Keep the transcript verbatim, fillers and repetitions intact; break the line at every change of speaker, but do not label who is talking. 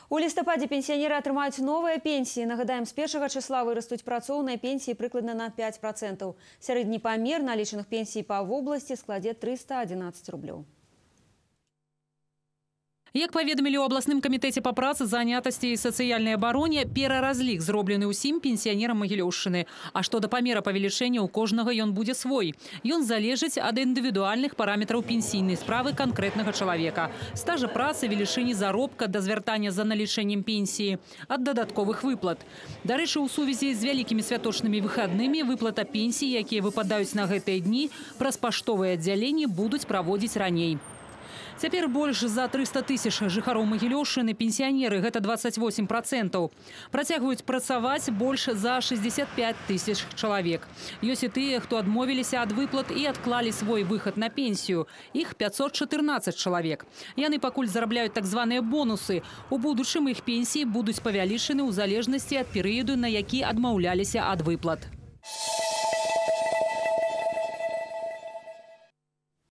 У лістападзе пенсіянеры атрымаюць новыя пенсіі. Нагадаем, з першага числа вырастуць працоўныя пенсіі прыкладна на пять процентов. Сярэдні памер налічаных пенсій па вобласці складзе триста одиннадцать рублёў.
Як паведамілі ў абласным камітэце па працы, занятасці і сацыяльнай абароне, пераразлік зроблены ўсім пенсіянерам Магілёўшчыны. А што да памера павелічэння, у кожнага ён будзе свой. Ён залежыць ад індывідуальных параметраў пенсійнай справы канкрэтнага чалавека. Стажа працы, велічыні заробка да звяртання за налічэннем пенсіі, ад дадатковых выплат. Дарэчы, у сувязі з вялікімі святочнымі выхаднымі выплата пенсій, якія выпадаюць на гэтыя дні, праз паштовыя аддзяленні будуць праводзіць раней. Цяпер больш за триста тысяч жыхароў Магілёўшчыны пенсіянеры, гэта двадцать восемь процентов. Працягваюць працаваць больш за шестьдесят пять тысяч чалавек. Ёсць і тыя, хто адмовіліся ад выплат і адклалі свой выхад на пенсію. Іх пятьсот четырнадцать чалавек. Яны пакуль зарабляюць так званыя бонусы. У будучым іх пенсіі будуць павялічаны ў залежнасці ад перыяду, на які адмаўляліся ад выплат.